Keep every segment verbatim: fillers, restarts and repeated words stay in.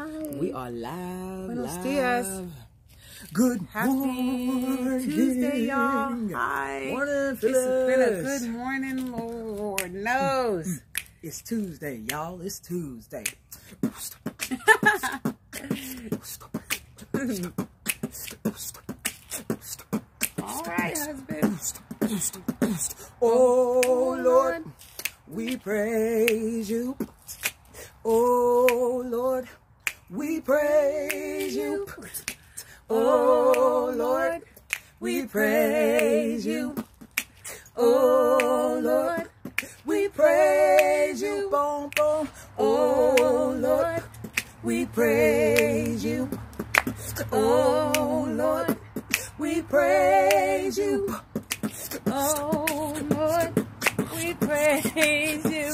Hi. We are live. Buenos live. dias. Good Happy morning. Tuesday, y'all. Hi. Morning, It's been a Phyllis. good morning, Lord knows. It's Tuesday, y'all. It's Tuesday. All right, husband. Oh, Lord, we praise you. Oh, Lord, we praise you. Oh, Lord, we praise you. Oh, Lord, we praise you. Boom, boom. Oh, Lord, we praise you. Oh, Lord, we praise you. Oh, Lord, we praise you.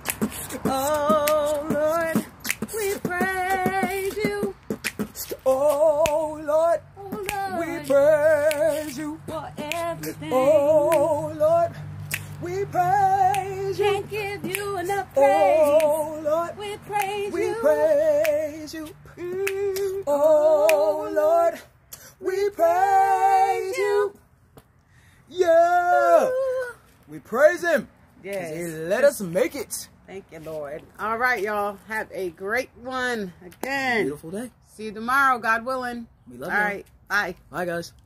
Oh, Lord, we praise you. Oh, Lord, Oh, Lord, we praise you. for everything. Oh, Lord, we praise you. Can't give you enough praise. Oh, Lord, We praise we you. praise you. Mm. Oh, Lord, we praise you. Yeah, we praise him. Yes. He let us make it. Thank you, Lord. All right, y'all. Have a great one again. Beautiful day. See you tomorrow, God willing. We love All you. right. Bye. Bye, guys.